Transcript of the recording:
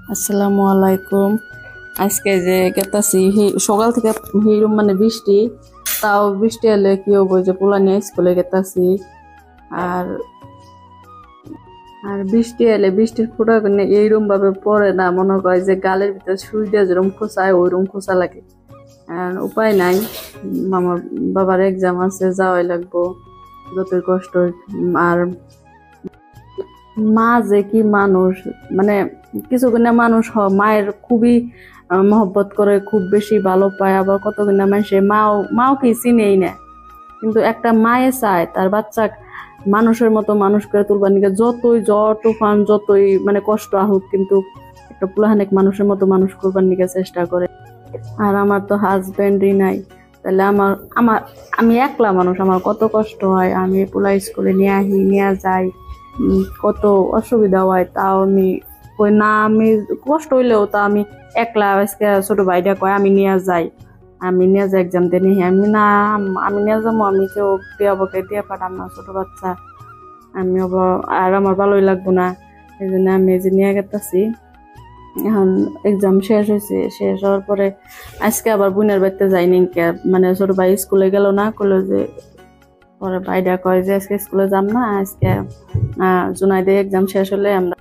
আসসালামু আলাইকুম। আজকে যে গেতাছি সকাল থেকে হিরুম মানে বৃষ্টি, তাও বৃষ্টি এলে কি হবো, যে পোলা নিয়ে স্কুলে গেতাছি। আর আর বৃষ্টি এলে বৃষ্টির ফোঁটা মানে এইরকম ভাবে পড়ে না, মনে করে যে গালের ভিতরে সুই দিয়ে যেরকম খোঁচায় ওইরকম খোঁচা লাগে। আর উপায় নাই, আমার বাবার এক্সাম আছে, যাওয়াই লাগবো যতই কষ্ট হোক। আর মা যে কি মানুষ, মানে কিছু কিনা মানুষ মায়ের খুবই মহব্বত করে, খুব বেশি ভালো পায়, আবার কত কিনা মানুষে মাও কি চিনেই না। কিন্তু একটা মায়ে চায় তার বাচ্চা মানুষের মতো মানুষ করে তুলবার নিকে, যতই ঝড় তুফান যতই মানে কষ্ট আহুক, কিন্তু একটা পুলাহানেক মানুষের মতো মানুষ করবার নিকে চেষ্টা করে। আর আমার তো হাজবেন্ডই নাই, তাহলে আমার আমার আমি একলা মানুষ, আমার কত কষ্ট হয়। আমি পোলা স্কুলে নিয়ে আহি নিয়ে যাই, কত অসুবিধা হয়, তাও আমি কই না, আমি কষ্ট হইলেও তা আমি একলা। আজকে ছোট ভাইটা কয় আমি নিয়ে যাই, আমি নিয়ে যাই এক্সাম দিয়ে নিয়ে, আমি না, আমি নিয়ে যাবো, আমি কেউ দিয়া বকে দিয়ে পাঠাম না, ছোট বাচ্চা আমি আর আমার ভালোই লাগবো না। এই জন্য আমি এই যে নিয়ে গেতাছি। এখন এক্সাম শেষ হয়েছে, শেষ হওয়ার পরে আজকে আবার বোনের বাড়িতে যাইনি, মানে ছোট ভাই স্কুলে গেল না, কইলো যে পরে ভাইটা কয় যে আজকে স্কুলে যাম না, আজকে জুনাইদের এক্সাম শেষ হলে আমরা